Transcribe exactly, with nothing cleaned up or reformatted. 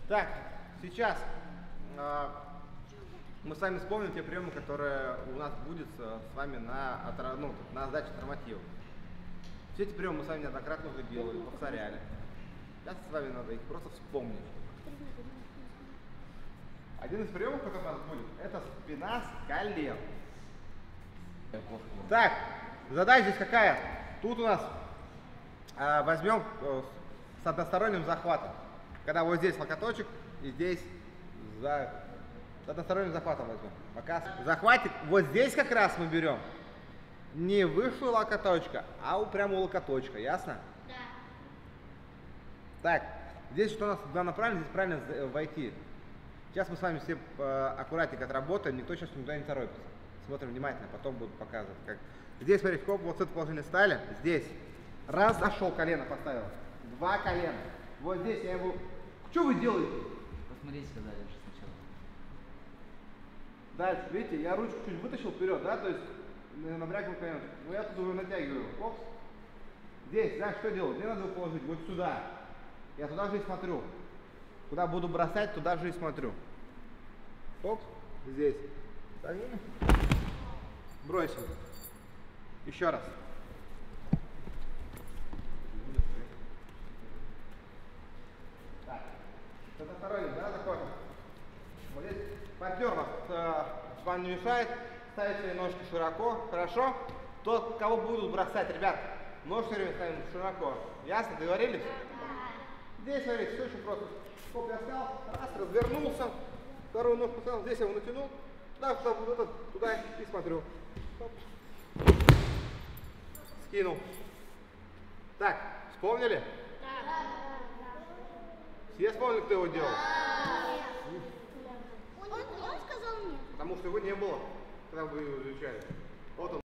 Так, сейчас э, мы с вами вспомним те приемы, которые у нас будет с вами на, ну, на сдаче нормативов. Все эти приемы мы с вами неоднократно уже делали, повторяли. Сейчас с вами надо их просто вспомнить. Один из приемов, который у нас будет, это спина с колен. Так, задача здесь какая? Тут у нас э, возьмем э, с односторонним захватом. Когда вот здесь локоточек и здесь за с односторонним захватом возьмем. Пока захватик вот здесь как раз мы берем не выше локоточка, а у прямо у локоточка, ясно? Да. Так, здесь что у нас главное правильно, здесь правильно войти. Сейчас мы с вами все э, аккуратненько отработаем, никто сейчас никуда не торопится. Смотрим внимательно, потом буду показывать. Как. Здесь, смотрите, коп, вот с этого положения стали, здесь. Раз, зашел, колено поставил. Два колена. Вот здесь я его... Что вы делаете? Посмотреть сказали же сначала. Дальше, видите, я ручку чуть вытащил вперед, да, то есть напрягнул колено. Но я тут уже натягиваю. Опс. Здесь, да, что делать? Мне надо его положить вот сюда. Я туда же и смотрю. Куда буду бросать, туда же и смотрю. Оп, здесь. Бросил. Еще раз. Так. Это второй, да, такой. Вот здесь партнер вас э, вам не мешает. Ставить свои ножки широко. Хорошо? Тот, кого будут бросать, ребят, ножки ставим широко. Ясно? Договорились? Здесь, смотрите, все очень просто. Сколько я встал, раз, развернулся, вторую ножку поставил, здесь я его натянул, да, вот этот, туда и смотрю. Оп. Скинул. Так, вспомнили? Да. Все вспомнили, кто его делал? Он, он сказал нет. Потому что его не было, когда вы его изучали. Вот он.